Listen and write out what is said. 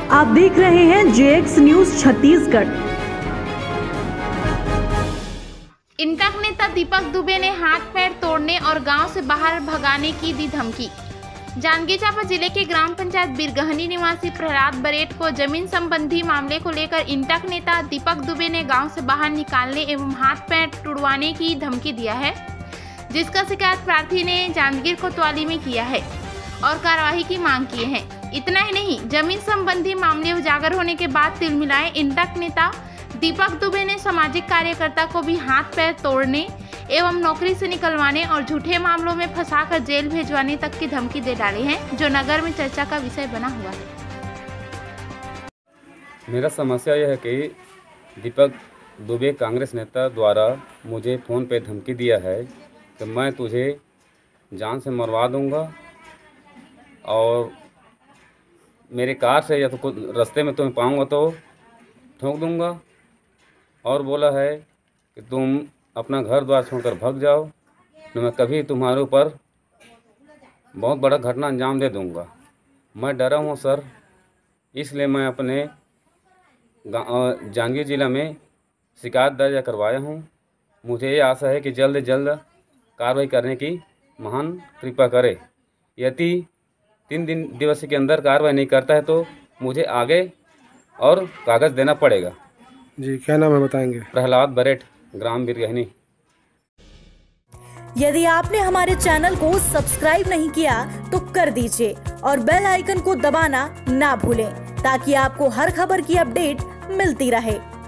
आप देख रहे हैं JX न्यूज छत्तीसगढ़। इंटक नेता दीपक दुबे ने हाथ पैर तोड़ने और गांव से बाहर भगाने की दी धमकी। जांजगीर चांपा जिले के ग्राम पंचायत बिरगहनी निवासी प्रहलाद बरेट को जमीन संबंधी मामले को लेकर इंटक नेता दीपक दुबे ने गांव से बाहर निकालने एवं हाथ पैर तुड़वाने की धमकी दिया है, जिसका शिकायत प्रार्थी ने जांजगीर कोतवाली में किया है और कार्रवाई की मांग की है। इतना ही नहीं, जमीन संबंधी मामले उजागर होने के बाद तिलमिलाए इंटक नेता दीपक दुबे ने सामाजिक कार्यकर्ता को भी हाथ पैर तोड़ने एवं नौकरी से निकलवाने और झूठे मामलों में फंसाकर जेल भेजवाने तक की धमकी दे डाली है, जो नगर में चर्चा का विषय बना हुआ है। मेरा समस्या यह है कि दीपक दुबे कांग्रेस नेता द्वारा मुझे फ़ोन पे धमकी दिया है कि मैं तुझे जान से मरवा दूंगा और मेरे कार से या तो कुछ रास्ते में तुम्हें पाऊंगा तो ठोक दूंगा, और बोला है कि तुम अपना घर द्वार छोड़कर भाग जाओ, तो मैं कभी तुम्हारे ऊपर बहुत बड़ा घटना अंजाम दे दूंगा। मैं डरा हूँ सर, इसलिए मैं अपने जांजगीर जिला में शिकायत दर्ज करवाया हूँ। मुझे ये आशा है कि जल्द से जल्द कार्रवाई करने की महान कृपा करे। यदि 3 दिवस के अंदर कार्रवाई नहीं करता है तो मुझे आगे और कागज़ देना पड़ेगा। जी, क्या नाम है बताएंगे? प्रहलाद बरेट, ग्राम बिरगहनी। यदि आपने हमारे चैनल को सब्सक्राइब नहीं किया तो कर दीजिए और बेल आइकन को दबाना ना भूलें, ताकि आपको हर खबर की अपडेट मिलती रहे।